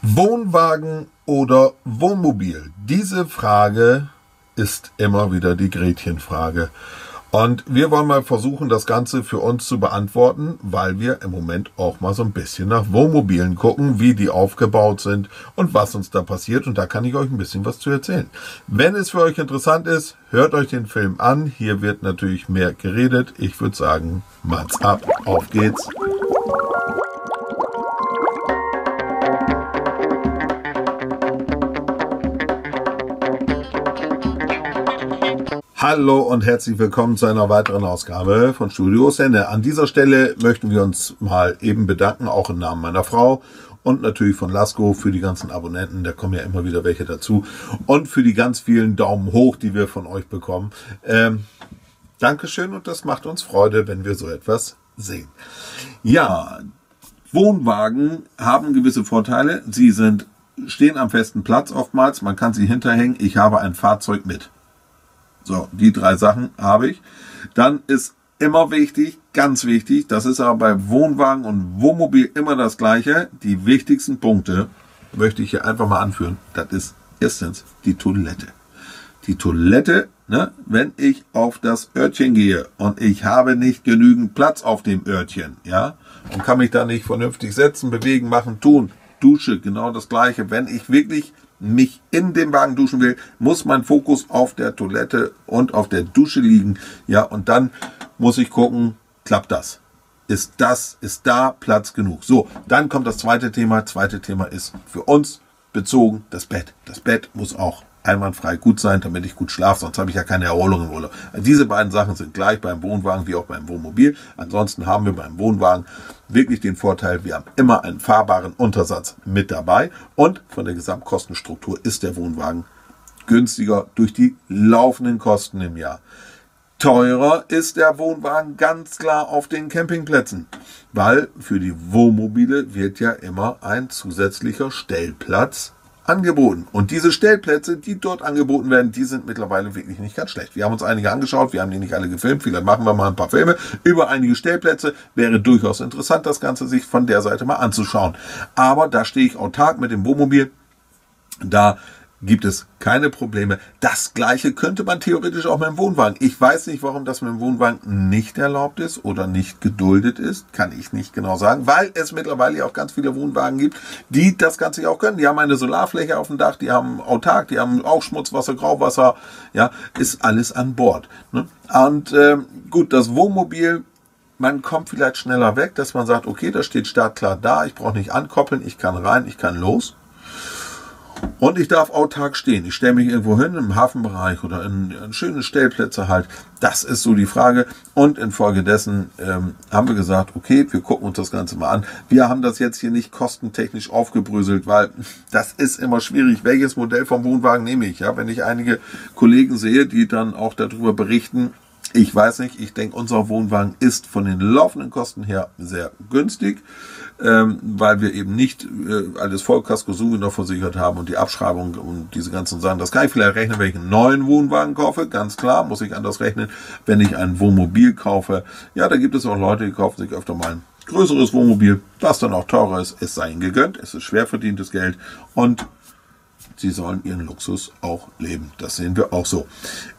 Wohnwagen oder Wohnmobil? Diese Frage ist immer wieder die Gretchenfrage. Und wir wollen mal versuchen, das Ganze für uns zu beantworten, weil wir im Moment auch mal so ein bisschen nach Wohnmobilen gucken, wie die aufgebaut sind und was uns da passiert. Und da kann ich euch ein bisschen was zu erzählen. Wenn es für euch interessant ist, hört euch den Film an. Hier wird natürlich mehr geredet. Ich würde sagen, macht's ab. Auf geht's. Hallo und herzlich willkommen zu einer weiteren Ausgabe von Studio Sende. An dieser Stelle möchten wir uns mal eben bedanken, auch im Namen meiner Frau und natürlich von Lasko für die ganzen Abonnenten. Da kommen ja immer wieder welche dazu. Und für die ganz vielen Daumen hoch, die wir von euch bekommen. Dankeschön und das macht uns Freude, wenn wir so etwas sehen. Ja, Wohnwagen haben gewisse Vorteile. Sie stehen am festen Platz oftmals. Man kann sie hinterhängen. Ich habe ein Fahrzeug mit. So, die drei Sachen habe ich. Dann ist immer wichtig, ganz wichtig, das ist aber bei Wohnwagen und Wohnmobil immer das Gleiche. Die wichtigsten Punkte möchte ich hier einfach mal anführen. Das ist erstens die Toilette. Die Toilette, ne, wenn ich auf das Örtchen gehe und ich habe nicht genügend Platz auf dem Örtchen, ja, und kann mich da nicht vernünftig setzen, bewegen, machen, tun. Dusche, genau das Gleiche. Wenn ich wirklich mich in dem Wagen duschen will, muss mein Fokus auf der Toilette und auf der Dusche liegen. Ja, und dann muss ich gucken, klappt das? Ist da Platz genug? So, dann kommt das zweite Thema. Zweite Thema ist für uns bezogen das Bett. Das Bett muss auch einwandfrei gut sein, damit ich gut schlafe, sonst habe ich ja keine Erholung im Urlaub. Diese beiden Sachen sind gleich beim Wohnwagen wie auch beim Wohnmobil. Ansonsten haben wir beim Wohnwagen wirklich den Vorteil, wir haben immer einen fahrbaren Untersatz mit dabei und von der Gesamtkostenstruktur ist der Wohnwagen günstiger durch die laufenden Kosten im Jahr. Teurer ist der Wohnwagen ganz klar auf den Campingplätzen, weil für die Wohnmobile wird ja immer ein zusätzlicher Stellplatz angeboten. Und diese Stellplätze, die dort angeboten werden, die sind mittlerweile wirklich nicht ganz schlecht. Wir haben uns einige angeschaut, wir haben die nicht alle gefilmt, vielleicht machen wir mal ein paar Filme über einige Stellplätze. Wäre durchaus interessant, das Ganze sich von der Seite mal anzuschauen. Aber da stehe ich autark mit dem Wohnmobil, da gibt es keine Probleme. Das Gleiche könnte man theoretisch auch mit dem Wohnwagen. Ich weiß nicht, warum das mit dem Wohnwagen nicht erlaubt ist oder nicht geduldet ist. Kann ich nicht genau sagen, weil es mittlerweile auch ganz viele Wohnwagen gibt, die das Ganze auch können. Die haben eine Solarfläche auf dem Dach, die haben autark, die haben auch Schmutzwasser, Grauwasser. Ja, ist alles an Bord. Ne? Und gut, das Wohnmobil, man kommt vielleicht schneller weg, dass man sagt, okay, das steht startklar da, ich brauche nicht ankoppeln, ich kann rein, ich kann los. Und ich darf autark stehen. Ich stelle mich irgendwo hin, im Hafenbereich oder in schöne Stellplätze halt. Das ist so die Frage. Und infolgedessen haben wir gesagt, okay, wir gucken uns das Ganze mal an. Wir haben das jetzt hier nicht kostentechnisch aufgebröselt, weil das ist immer schwierig. Welches Modell vom Wohnwagen nehme ich? Ja, wenn ich einige Kollegen sehe, die dann auch darüber berichten, ich weiß nicht, ich denke, unser Wohnwagen ist von den laufenden Kosten her sehr günstig, weil wir eben nicht alles Vollkasko Sui noch versichert haben und die Abschreibung und diese ganzen Sachen. Das kann ich vielleicht rechnen, wenn ich einen neuen Wohnwagen kaufe, ganz klar, muss ich anders rechnen, wenn ich ein Wohnmobil kaufe. Ja, da gibt es auch Leute, die kaufen sich öfter mal ein größeres Wohnmobil, was dann auch teurer ist. Es sei ihnen gegönnt, es ist schwer verdientes Geld und sie sollen ihren Luxus auch leben. Das sehen wir auch so.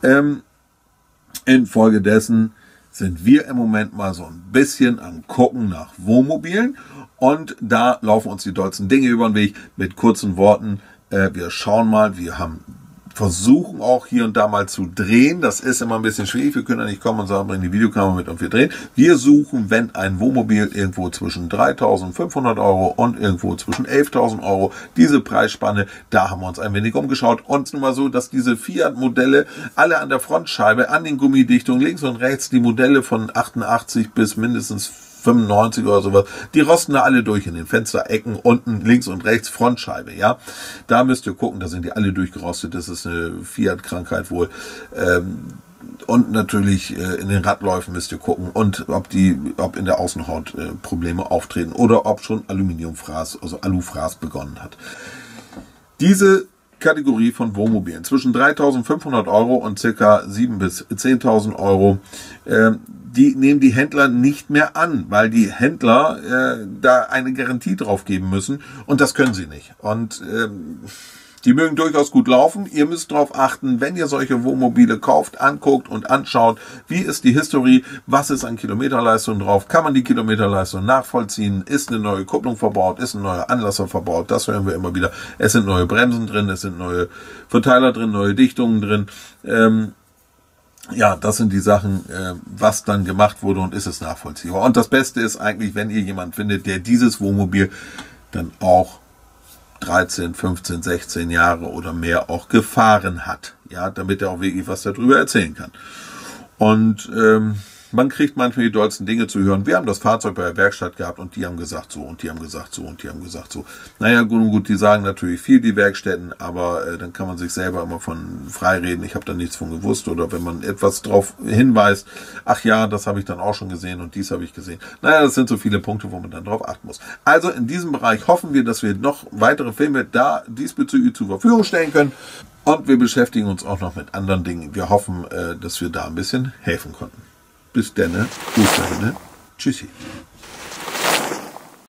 Infolgedessen sind wir im Moment mal so ein bisschen am Gucken nach Wohnmobilen und da laufen uns die dollsten Dinge über den Weg mit kurzen Worten. Wir schauen mal, wir versuchen auch hier und da mal zu drehen. Das ist immer ein bisschen schwierig. Wir können ja nicht kommen und sagen, bring die Videokamera mit und wir drehen. Wir suchen, wenn ein Wohnmobil irgendwo zwischen 3.500 € und irgendwo zwischen 11.000 €, diese Preisspanne, da haben wir uns ein wenig umgeschaut. Und nun mal so, dass diese Fiat-Modelle alle an der Frontscheibe, an den Gummidichtungen links und rechts, die Modelle von 88 bis mindestens 95 oder sowas, die rosten da alle durch in den Fensterecken, unten links und rechts, Frontscheibe, ja. Da müsst ihr gucken, da sind die alle durchgerostet, das ist eine Fiat-Krankheit wohl. Und natürlich in den Radläufen müsst ihr gucken und ob in der Außenhaut Probleme auftreten oder ob schon Aluminiumfraß, also Alufraß begonnen hat. Diese Kategorie von Wohnmobilen. Zwischen 3.500 Euro und ca. 7.000 bis 10.000 Euro. Die nehmen die Händler nicht mehr an, weil die Händler da eine Garantie drauf geben müssen und das können sie nicht. Und die mögen durchaus gut laufen. Ihr müsst darauf achten, wenn ihr solche Wohnmobile kauft, anguckt und anschaut, wie ist die Historie, was ist an Kilometerleistung drauf, kann man die Kilometerleistung nachvollziehen, ist eine neue Kupplung verbaut, ist ein neuer Anlasser verbaut, das hören wir immer wieder. Es sind neue Bremsen drin, es sind neue Verteiler drin, neue Dichtungen drin. Ja, das sind die Sachen, was dann gemacht wurde und ist es nachvollziehbar. Und das Beste ist eigentlich, wenn ihr jemanden findet, der dieses Wohnmobil dann auch 13, 15, 16 Jahre oder mehr auch gefahren hat. Ja, damit er auch wirklich was darüber erzählen kann. Und man kriegt manchmal die dollsten Dinge zu hören. Wir haben das Fahrzeug bei der Werkstatt gehabt und die haben gesagt so und die haben gesagt so und die haben gesagt so. Naja, gut, die sagen natürlich viel, die Werkstätten, aber dann kann man sich selber immer von freireden. Ich habe da nichts von gewusst oder wenn man etwas drauf hinweist, ach ja, das habe ich dann auch schon gesehen und dies habe ich gesehen. Naja, das sind so viele Punkte, wo man dann drauf achten muss. Also in diesem Bereich hoffen wir, dass wir noch weitere Filme da diesbezüglich zur Verfügung stellen können. Und wir beschäftigen uns auch noch mit anderen Dingen. Wir hoffen, dass wir da ein bisschen helfen konnten. Bis denne, Tschüssi.